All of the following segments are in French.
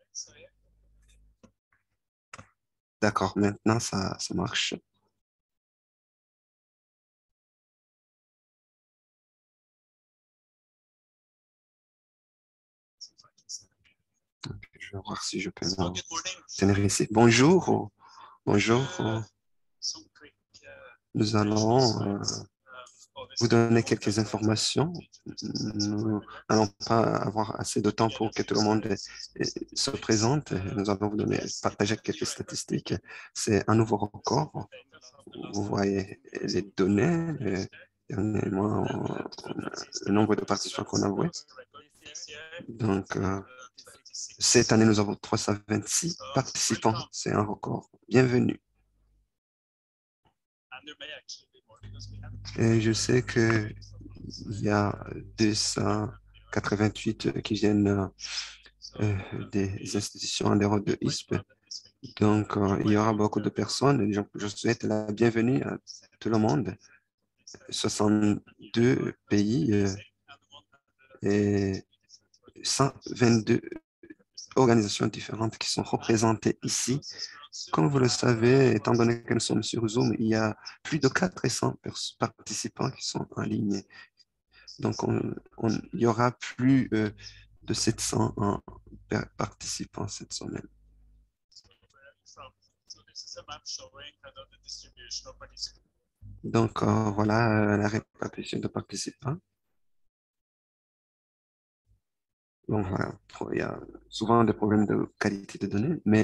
D'accord, maintenant ça marche. Je vais voir si je peux tenir ici. Bonjour, bonjour. Nous allons vous donner quelques informations. Nous n'allons pas avoir assez de temps pour que tout le monde se présente. Nous allons vous donner, partager quelques statistiques. C'est un nouveau record. Vous voyez les données. Dernièrement, le nombre de participants qu'on a voué. Donc, cette année, nous avons 326 participants. C'est un record. Bienvenue. Et je sais qu'il y a 288 qui viennent des institutions en dehors de ISP. Donc, il y aura beaucoup de personnes. Et je souhaite la bienvenue à tout le monde. 62 pays et 122 organisations différentes qui sont représentées ici. Comme vous le savez, étant donné que nous sommes sur Zoom, il y a plus de 400 participants qui sont en ligne. Donc, il y aura plus de 700 participants cette semaine. Donc, voilà la répartition de participants. Donc, voilà, il y a souvent des problèmes de qualité de données, mais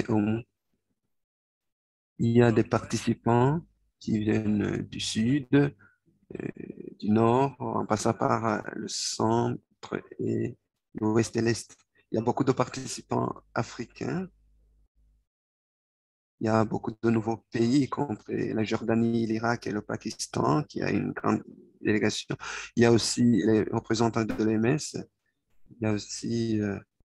il y a des participants qui viennent du sud, du nord, en passant par le centre et l'ouest et l'est. Il y a beaucoup de participants africains. Il y a beaucoup de nouveaux pays, y compris la Jordanie, l'Irak et le Pakistan, qui a une grande délégation. Il y a aussi les représentants de l'EMS. Il y a aussi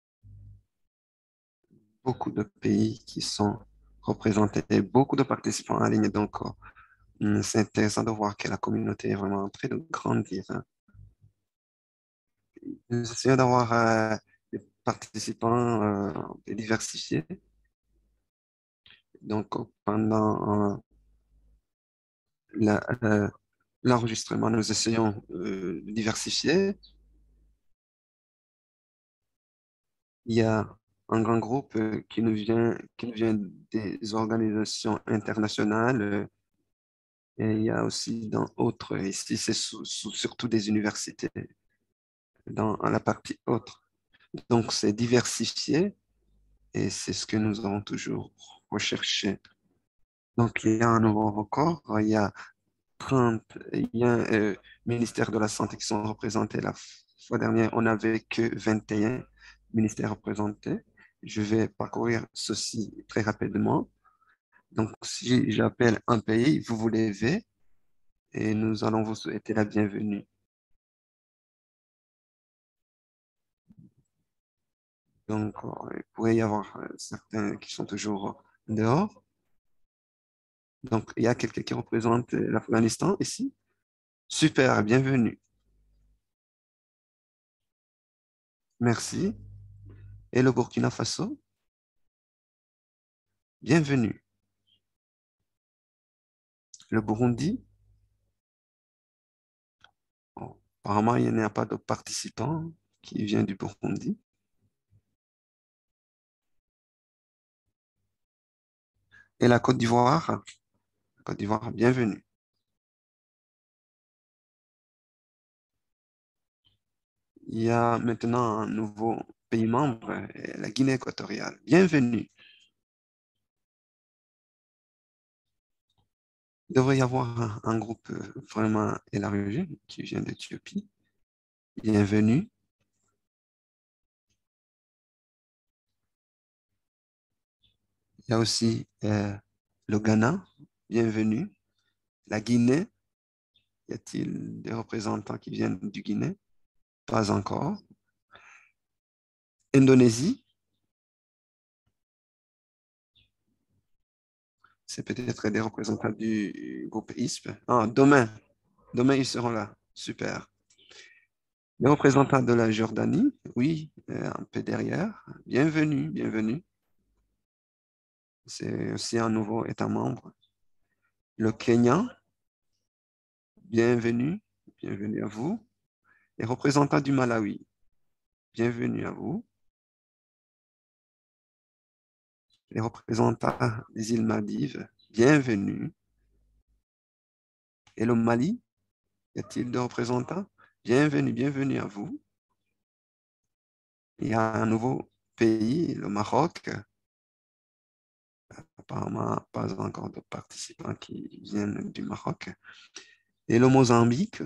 beaucoup de pays qui sont représentés et beaucoup de participants en ligne. Donc, c'est intéressant de voir que la communauté est vraiment en train de grandir, hein. Nous essayons d'avoir des participants diversifiés. Donc, pendant la- la- l'enregistrement, nous essayons de diversifier. Il y a un grand groupe qui nous vient des organisations internationales et il y a aussi dans autres, ici c'est surtout des universités, dans la partie autre. Donc c'est diversifié et c'est ce que nous avons toujours recherché. Donc il y a un nouveau record, il y a 30, il y a ministère de la Santé qui sont représentés. La fois dernière, on n'avait que 21 ministères représentés. Je vais parcourir ceci très rapidement. Donc, si j'appelle un pays, vous vous levez et nous allons vous souhaiter la bienvenue. Donc, il pourrait y avoir certains qui sont toujours dehors. Donc, il y a quelqu'un qui représente l'Afghanistan ici. Super, bienvenue. Merci. Et le Burkina Faso, bienvenue. Le Burundi, bon, apparemment, il n'y a pas de participant qui vient du Burundi. Et la Côte d'Ivoire, bienvenue. Il y a maintenant un nouveau pays membre, la Guinée équatoriale. Bienvenue. Il devrait y avoir un groupe vraiment élargi qui vient d'Éthiopie. Bienvenue. Il y a aussi le Ghana. Bienvenue. La Guinée. Y a-t-il des représentants qui viennent du Guinée? Pas encore. Indonésie. C'est peut-être des représentants du groupe ISP. Ah, demain, ils seront là. Super. Les représentants de la Jordanie, oui, un peu derrière. Bienvenue, bienvenue. C'est aussi un nouveau État membre. Le Kenya, bienvenue, bienvenue à vous. Les représentants du Malawi, bienvenue à vous. Les représentants des îles Maldives, bienvenue. Et le Mali, y a-t-il de représentants? Bienvenue, bienvenue à vous. Il y a un nouveau pays, le Maroc. Apparemment, pas encore de participants qui viennent du Maroc. Et le Mozambique,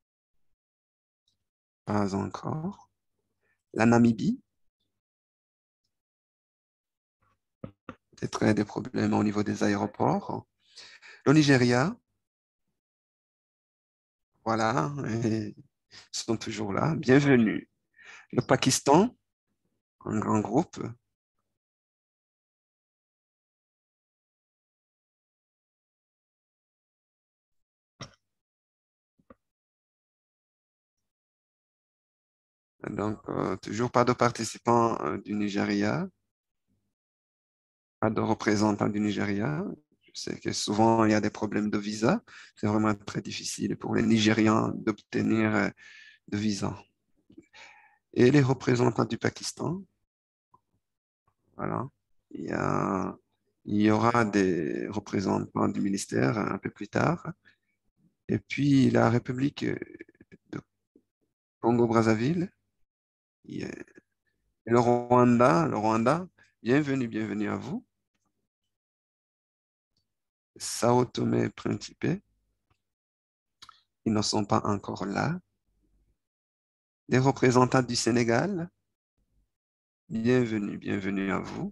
pas encore. La Namibie, peut-être des problèmes au niveau des aéroports. Le Nigeria, voilà, et ils sont toujours là. Bienvenue. Le Pakistan, un grand groupe. Donc, toujours pas de participants du Nigeria, pas de représentants du Nigeria. Je sais que souvent, il y a des problèmes de visa. C'est vraiment très difficile pour les Nigérians d'obtenir de visa. Et les représentants du Pakistan, voilà. Il y a, il y aura des représentants du ministère un peu plus tard. Et puis, la République de Congo-Brazzaville, il y a- le Rwanda, bienvenue, bienvenue à vous. Sao Tomé et Principe, ils ne sont pas encore là. Des représentants du Sénégal, bienvenue, bienvenue à vous.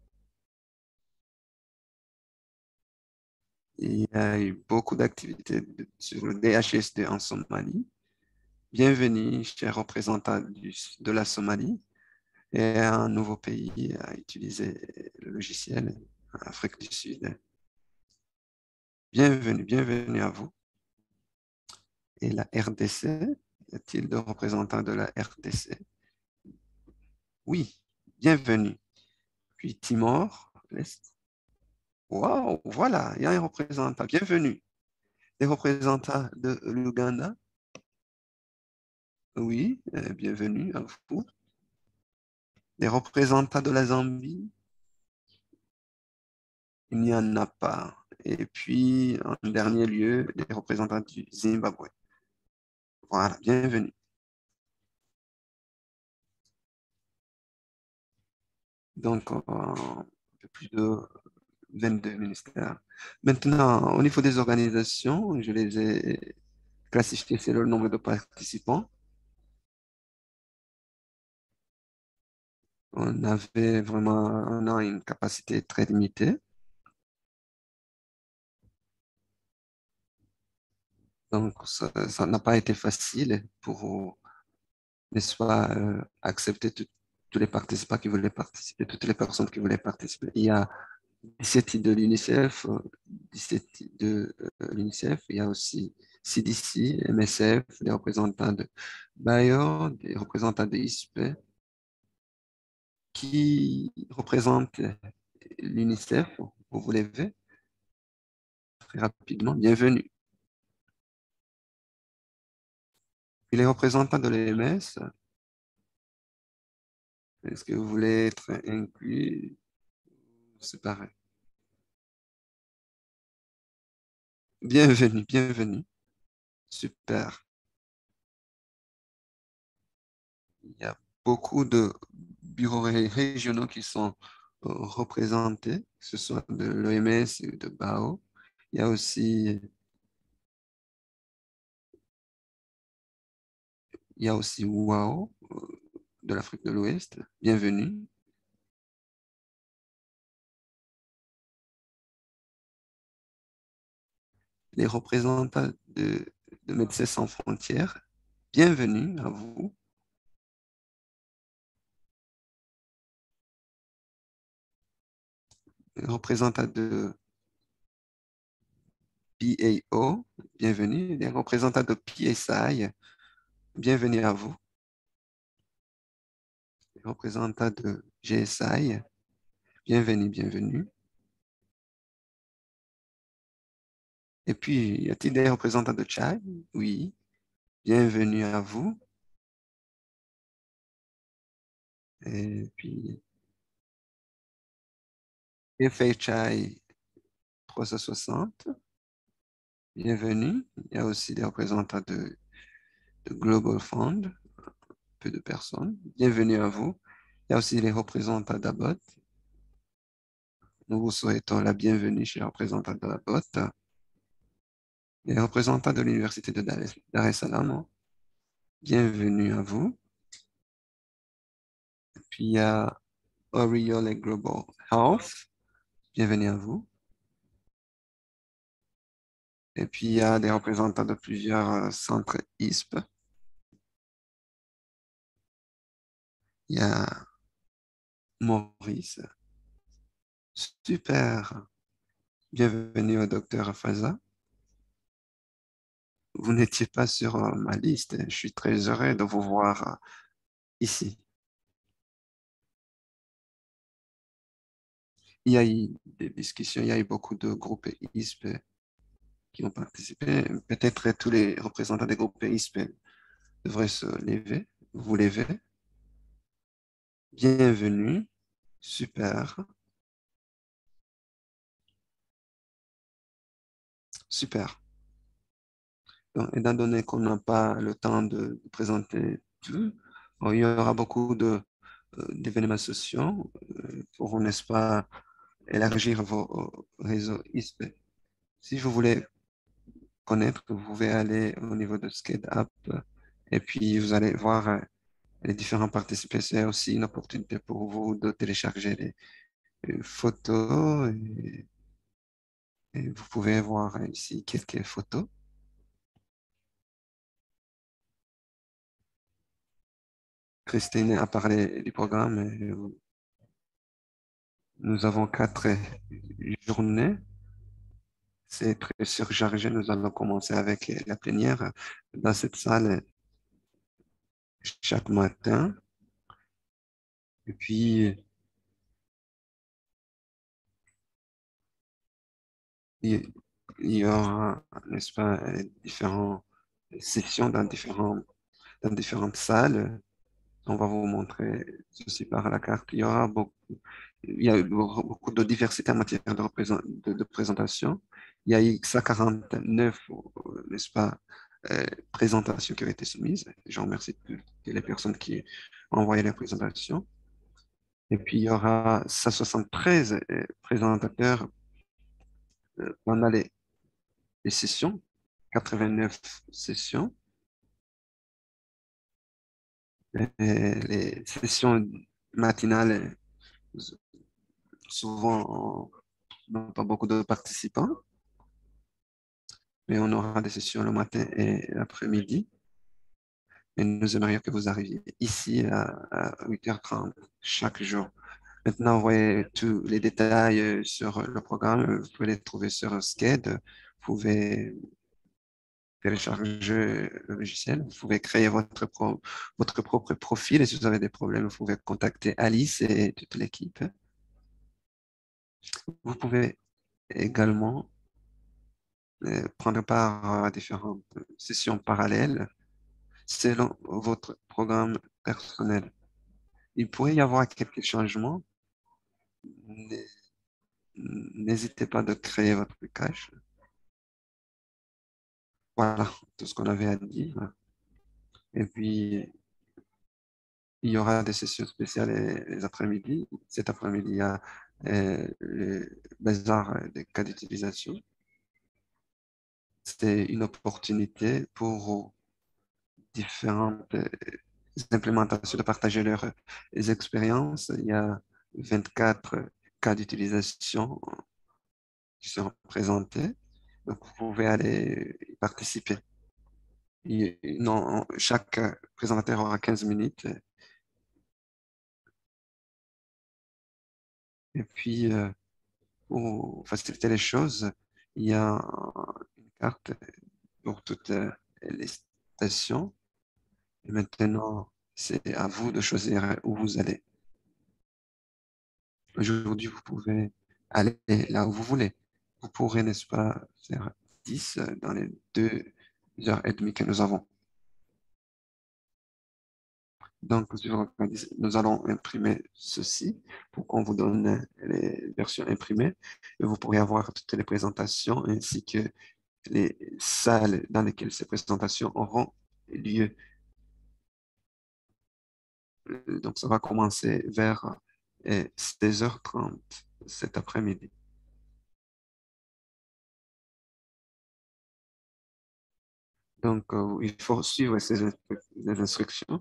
Il y a eu beaucoup d'activités sur le DHSD en Somalie. Bienvenue, chers représentants de la Somalie, et un nouveau pays à utiliser le logiciel, Afrique du Sud. Bienvenue, bienvenue à vous. Et la RDC, y a-t-il de représentants de la RDC? Oui, bienvenue. Puis Timor, l'Est. Waouh, voilà, il y a un représentant. Bienvenue. Des représentants de l'Ouganda. Oui, bienvenue à vous. Des représentants de la Zambie. Il n'y en a pas. Et puis, en dernier lieu, des représentants du Zimbabwe. Voilà, bienvenue. Donc, un peu plus de 22 ministères. Maintenant, au niveau des organisations, je les ai classifiées selon le nombre de participants. On a une capacité très limitée. Donc, ça n'a pas été facile pour, n'est-ce pas, accepter tous les participants qui voulaient participer, toutes les personnes qui voulaient participer. Il y a 17 de l'UNICEF, 17 de l'UNICEF, il y a aussi CDC, MSF, des représentants de Bayer, des représentants de ISP qui représentent l'UNICEF. Vous vous levez très rapidement, bienvenue. Et les représentants de l'EMS, est-ce que vous voulez être inclus? C'est pareil. Bienvenue, bienvenue. Super. Il y a beaucoup de bureaux régionaux qui sont représentés, que ce soit de l'OMS ou de BAO. Il y a aussi, il y a aussi WAO de l'Afrique de l'Ouest. Bienvenue. Les représentants de Médecins sans frontières. Bienvenue à vous. Les représentants de PAO. Bienvenue. Les représentants de PSI. Bienvenue à vous. Les représentants de GSI. Bienvenue, bienvenue. Et puis, y a-t-il des représentants de Tchad? Oui. Bienvenue à vous. Et puis, Effet Chai 360. Bienvenue. Il y a aussi des représentants de Global Fund, peu de personnes. Bienvenue à vous. Il y a aussi les représentants d'Abbott. Nous vous souhaitons la bienvenue chez les représentants d'Abbott. Les représentants de l'Université de Dar es Salaam. Bienvenue à vous. Et puis, il y a Oriole Global Health. Bienvenue à vous. Et puis, il y a des représentants de plusieurs centres ISP. Il y a Maurice. Super. Bienvenue au docteur Faza. Vous n'étiez pas sur ma liste. Je suis très heureux de vous voir ici. Il y a eu des discussions, il y a eu beaucoup de groupes ISP qui ont participé. Peut-être tous les représentants des groupes ISP devraient se lever. Vous levez. Bienvenue. Super. Super. Donc, étant donné qu'on n'a pas le temps de présenter tout, il y aura beaucoup d'événements sociaux pour, n'est-ce pas, élargir vos réseaux ISP. Si vous voulez connaître, vous pouvez aller au niveau de Skate App et puis vous allez voir les différents participants. C'est aussi une opportunité pour vous de télécharger les photos et vous pouvez voir ici quelques photos. Christine a parlé du programme. Nous avons 4 journées. C'est très surchargé. Nous allons commencer avec la plénière dans cette salle chaque matin. Et puis, il, il y aura, n'est-ce pas, différentes sessions dans différentes salles. On va vous montrer ceci par la carte. Il y a beaucoup de diversité en matière de présentation. Il y a eu 149, n'est-ce pas, présentations qui ont été soumises. Je remercie toutes les personnes qui ont envoyé les présentations. Et puis, il y aura 173 présentateurs pendant les sessions, 89 sessions. Les sessions matinales, souvent, on n'a pas beaucoup de participants, mais on aura des sessions le matin et l'après-midi. Et nous aimerions que vous arriviez ici à 8h30 chaque jour. Maintenant, vous voyez tous les détails sur le programme. Vous pouvez les trouver sur Sked. Vous pouvez télécharger le logiciel. Vous pouvez créer votre propre profil. Et si vous avez des problèmes, vous pouvez contacter Alice et toute l'équipe. Vous pouvez également prendre part à différentes sessions parallèles selon votre programme personnel. Il pourrait y avoir quelques changements. N'hé- N'hésitez pas de créer votre cache. Voilà tout ce qu'on avait à dire. Et puis, il y aura des sessions spéciales les après-midi. Cet après-midi, il y a le bazar des cas d'utilisation. C'est une opportunité pour différentes implémentations de partager leurs expériences. Il y a 24 cas d'utilisation qui seront présentés. Donc, vous pouvez aller y participer. Non, chaque présentateur aura 15 minutes. Et puis, pour faciliter les choses, il y a une carte pour toutes les stations. Et maintenant, c'est à vous de choisir où vous allez. Aujourd'hui, vous pouvez aller là où vous voulez. Vous pourrez, n'est-ce pas, faire 10 dans les 2 heures et demie que nous avons. Donc, nous allons imprimer ceci pour qu'on vous donne les versions imprimées et vous pourrez avoir toutes les présentations ainsi que les salles dans lesquelles ces présentations auront lieu. Donc, ça va commencer vers 16h30 cet après-midi. Donc, il faut suivre les instructions.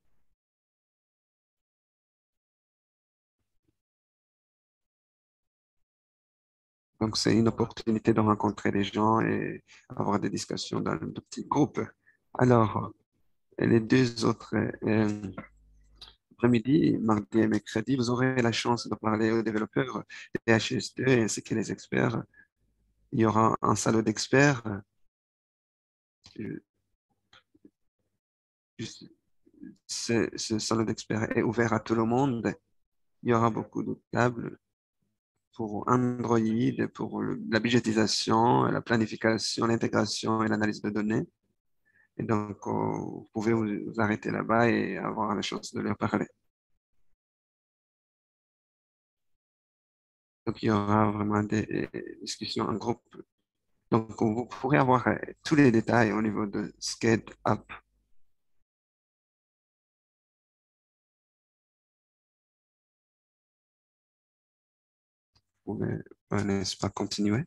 Donc, c'est une opportunité de rencontrer les gens et avoir des discussions dans de petits groupes. Alors, les deux autres après-midi, mardi et mercredi, vous aurez la chance de parler aux développeurs des HSD ainsi que les experts. Il y aura un salon d'experts. Euh, ce salon d'experts est ouvert à tout le monde. Il y aura beaucoup de tables pour Android, pour la budgétisation, la planification, l'intégration et l'analyse de données. Et donc, vous pouvez vous arrêter là-bas et avoir la chance de leur parler. Donc, il y aura vraiment des discussions en groupe. Donc, vous pourrez avoir tous les détails au niveau de SketchUp. Vous pouvez, n'est-ce pas, continuer.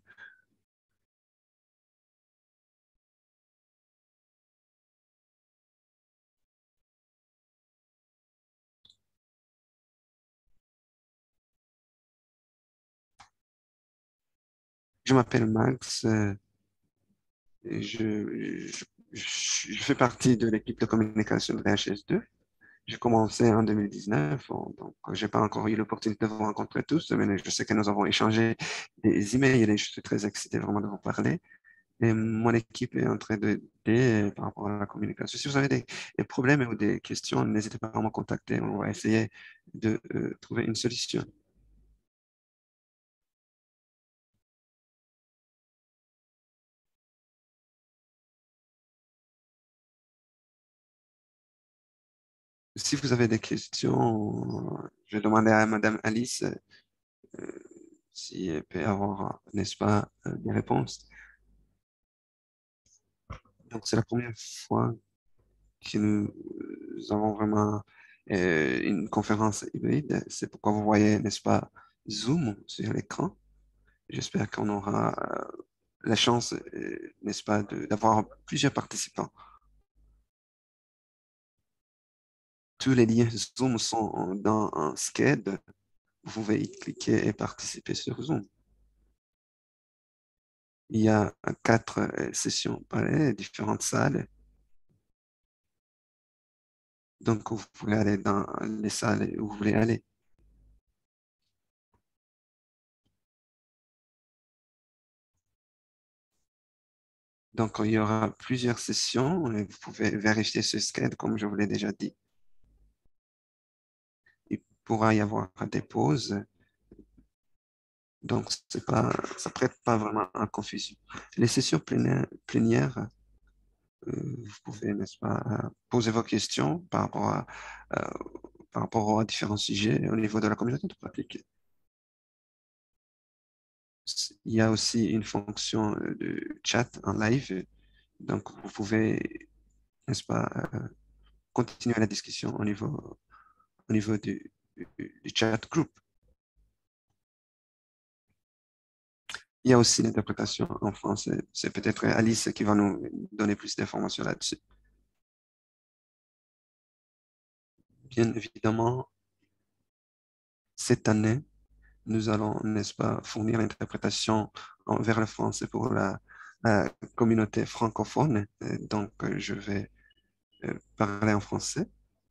Je m'appelle Max. Et je fais partie de l'équipe de communication de VHS2. J'ai commencé en 2019, donc j'ai pas encore eu l'opportunité de vous rencontrer tous, mais je sais que nous avons échangé des emails et je suis très excité vraiment de vous parler. Et mon équipe est en train d'aider par rapport à la communication. Si vous avez des problèmes ou des questions, n'hésitez pas à me contacter. On va essayer de trouver une solution. Si vous avez des questions, je vais demander à Madame Alice si elle peut avoir, n'est-ce pas, des réponses. Donc, c'est la première fois que nous avons vraiment une conférence hybride. C'est pourquoi vous voyez, n'est-ce pas, Zoom sur l'écran. J'espère qu'on aura la chance, n'est-ce pas, d'avoir plusieurs participants. Tous les liens Zoom sont dans un SCAD. Vous pouvez y cliquer et participer sur Zoom. Il y a 4 sessions pareilles, différentes salles. Donc, vous pouvez aller dans les salles où vous voulez aller. Donc, il y aura plusieurs sessions et vous pouvez vérifier ce SCAD, comme je vous l'ai déjà dit. Il pourra y avoir des pauses. Donc, ça prête pas vraiment à confusion. Les sessions plénières, vous pouvez, n'est-ce pas, poser vos questions euh, par rapport aux différents sujets au niveau de la communauté de pratique. Il y a aussi une fonction de chat en live. Donc, vous pouvez, n'est-ce pas, continuer la discussion au niveau du chat group. Il y a aussi l'interprétation en français. C'est peut-être Alice qui va nous donner plus d'informations là-dessus. Bien évidemment, cette année, nous allons, n'est-ce pas, fournir l'interprétation vers le français pour la communauté francophone. Donc, je vais parler en français.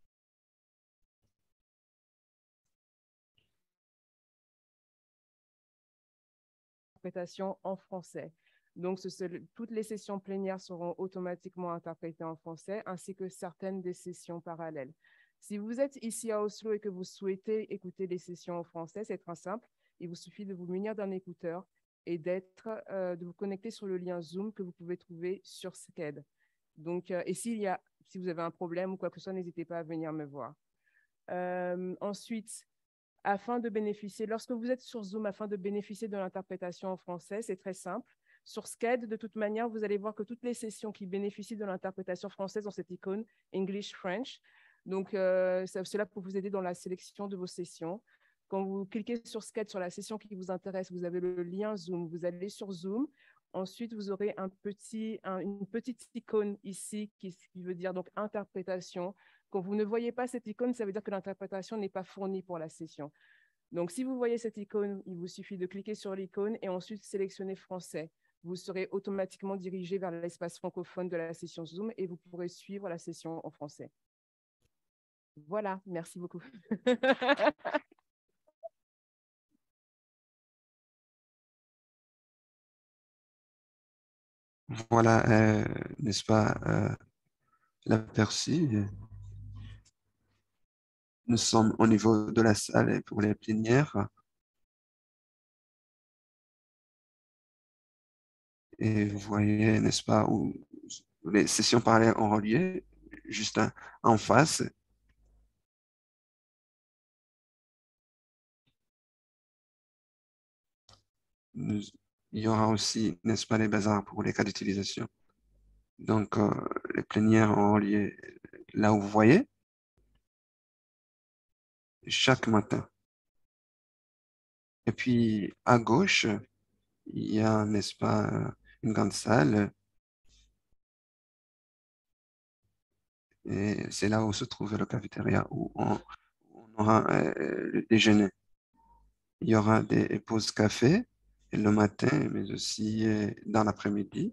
Interprétation en français. Donc, toutes les sessions plénières seront automatiquement interprétées en français, ainsi que certaines des sessions parallèles. Si vous êtes ici à Oslo et que vous souhaitez écouter les sessions en français, c'est très simple. Il vous suffit de vous munir d'un écouteur et de vous connecter sur le lien Zoom que vous pouvez trouver sur Sched. Donc, et si vous avez un problème ou quoi que ce soit, n'hésitez pas à venir me voir. Ensuite, lorsque vous êtes sur Zoom, afin de bénéficier de l'interprétation en français, c'est très simple. Sur Sched, de toute manière, vous allez voir que toutes les sessions qui bénéficient de l'interprétation française ont cette icône English-French. Donc, cela pour vous aider dans la sélection de vos sessions. Quand vous cliquez sur Sched, sur la session qui vous intéresse, vous avez le lien Zoom. Vous allez sur Zoom. Ensuite, vous aurez une petite icône ici qui veut dire donc interprétation. Quand vous ne voyez pas cette icône, ça veut dire que l'interprétation n'est pas fournie pour la session. Donc, si vous voyez cette icône, il vous suffit de cliquer sur l'icône et ensuite sélectionner français. Vous serez automatiquement dirigé vers l'espace francophone de la session Zoom et vous pourrez suivre la session en français. Voilà, merci beaucoup. Voilà, n'est-ce pas, l'aperçu. Nous sommes au niveau de la salle pour les plénières et vous voyez, n'est-ce pas, où les sessions parallèles ont relié, juste en face. Nous- il y aura aussi, n'est-ce pas, les bazars pour les cas d'utilisation. Donc, les plénières ont relié là où vous voyez, chaque matin. Et puis, à gauche, il y a, n'est-ce pas, une grande salle. Et c'est là où se trouve le cafétéria où on aura le déjeuner. Il y aura des pauses café le matin, mais aussi dans l'après-midi.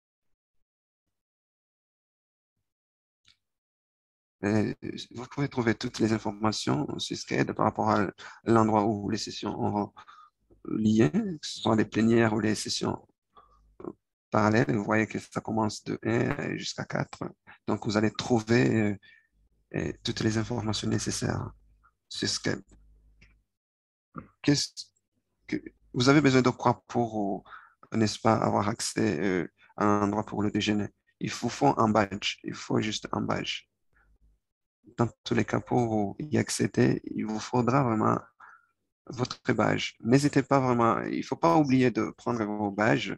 Et vous pouvez trouver toutes les informations sur Sched par rapport à l'endroit où les sessions auront lieu, que ce soit les plénières ou les sessions parallèles. Vous voyez que ça commence de 1 jusqu'à 4. Donc, vous allez trouver toutes les informations nécessaires sur Sched. Qu'est-ce que vous avez besoin de quoi pour, n'est-ce pas, avoir accès à un endroit pour le déjeuner? Il vous faut un badge. Il faut juste un badge. Dans tous les cas, pour y accéder, il vous faudra vraiment votre badge. N'hésitez pas vraiment, il ne faut pas oublier de prendre vos badges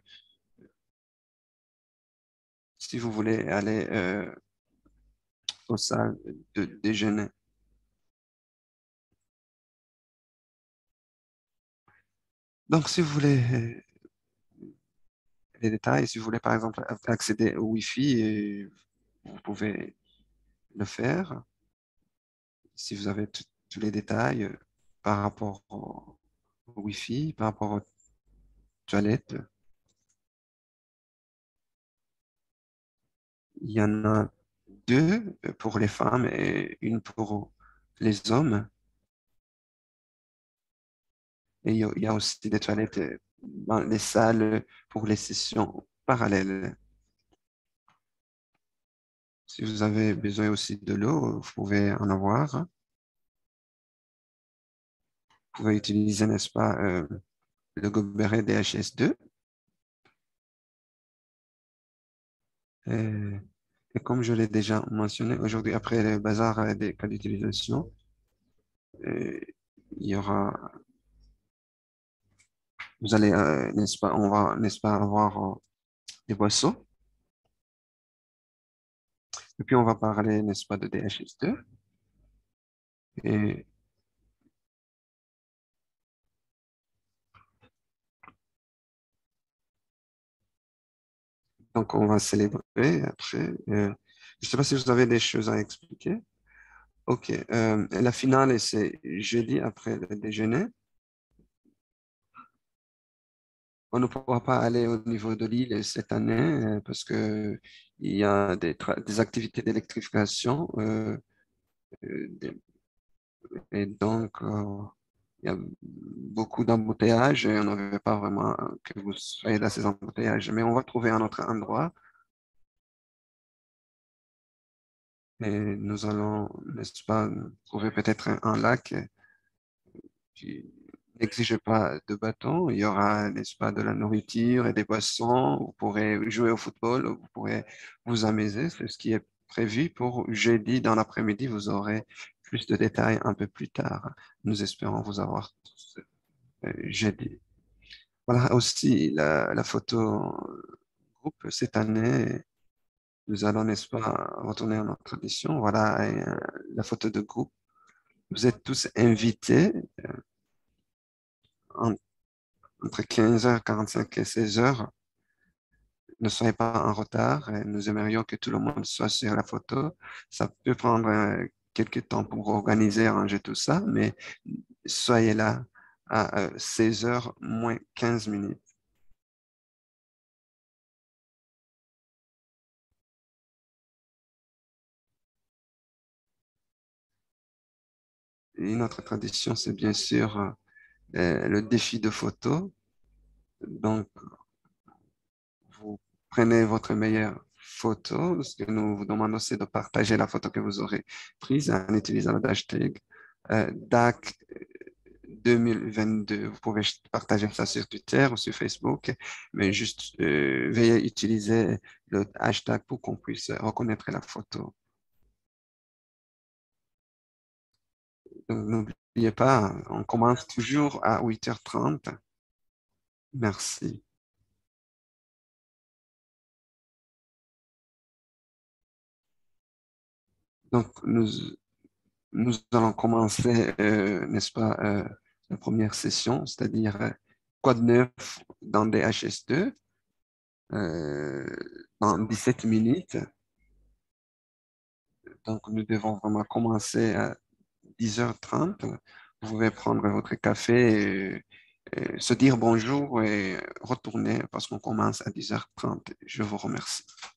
si vous voulez aller aux salles de déjeuner. Donc, si vous voulez les détails, si vous voulez par exemple accéder au Wi-Fi, vous pouvez le faire. Si vous avez tous les détails par rapport au Wi-Fi, par rapport aux toilettes, il y en a deux pour les femmes et une pour les hommes. Et il y a aussi des toilettes dans les salles pour les sessions parallèles. Si vous avez besoin aussi de l'eau, vous pouvez en avoir. Vous pouvez utiliser, n'est-ce pas, le gobelet DHS2. Et, et comme je l'ai déjà mentionné, aujourd'hui, après le bazar des cas d'utilisation, il y aura, vous allez, n'est-ce pas, on va, n'est-ce pas, avoir des boissons. Et puis, on va parler, n'est-ce pas, de DHS2. Et donc, on va célébrer après. Je ne sais pas si vous avez des choses à expliquer. OK. La finale, c'est jeudi après le déjeuner. On ne pourra pas aller au niveau de l'île cette année parce que il y a des activités d'électrification des- et donc il y a beaucoup d'embouteillages et on ne veut pas vraiment que vous soyez dans ces embouteillages. Mais on va trouver un autre endroit et nous allons, n'est-ce pas, trouver peut-être un lac N'exigez pas de bâton. Il y aura, n'est-ce pas, de la nourriture et des boissons. Vous pourrez jouer au football, vous pourrez vous amuser. C'est ce qui est prévu pour jeudi dans l'après-midi. Vous aurez plus de détails un peu plus tard. Nous espérons vous avoir jeudi. Voilà aussi la photo groupe cette année. Nous allons, n'est-ce pas, retourner à notre tradition. Voilà la photo de groupe. Vous êtes tous invités en- entre 15h45 et 16h. Ne soyez pas en retard. Nous aimerions que tout le monde soit sur la photo. Ça peut prendre quelques temps pour organiser, arranger tout ça, mais soyez là à 16h moins 15 minutes. Une autre tradition, c'est bien sûr le défi de photo. Donc, vous prenez votre meilleure photo. Ce que nous vous demandons, c'est de partager la photo que vous aurez prise en utilisant le hashtag DAC 2022. Vous pouvez partager ça sur Twitter ou sur Facebook, mais juste veuillez utiliser le hashtag pour qu'on puisse reconnaître la photo. Donc, n'oubliez pas, on commence toujours à 8h30. Merci. Donc, nous allons commencer, n'est-ce pas, la première session, c'est-à-dire quoi de neuf dans des HS2 euh, dans 17 minutes. Donc, nous devons vraiment commencer à 10h30. Vous pouvez prendre votre café, et se dire bonjour et retourner parce qu'on commence à 10h30. Je vous remercie.